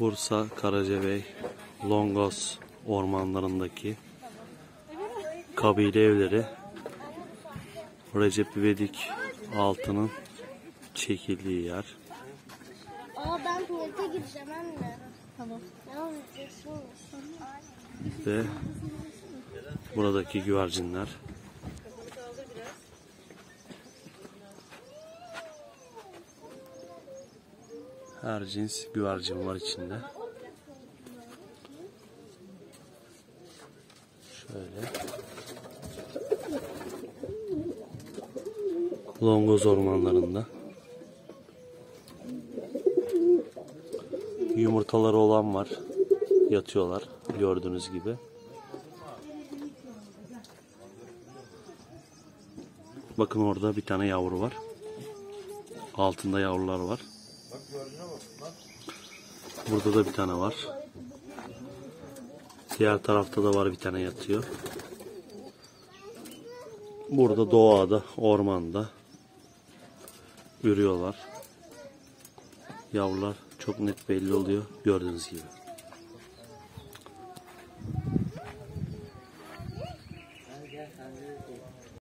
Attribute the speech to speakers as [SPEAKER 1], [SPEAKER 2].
[SPEAKER 1] Bursa Karacabey Longos ormanlarındaki kabile evleri, Recep İvedik altının çekildiği yer.
[SPEAKER 2] Ben tuvalete gideceğim anne. Tamam.
[SPEAKER 1] Ve buradaki güvercinler. Her cins güvercin var içinde. Şöyle. Longoz ormanlarında. Yumurtaları olan var. Yatıyorlar gördüğünüz gibi. Bakın orada bir tane yavru var. Altında yavrular var. Burada da bir tane var. Diğer tarafta da var, bir tane yatıyor. Burada doğada, ormanda ürüyorlar. Yavrular çok net belli oluyor gördüğünüz gibi.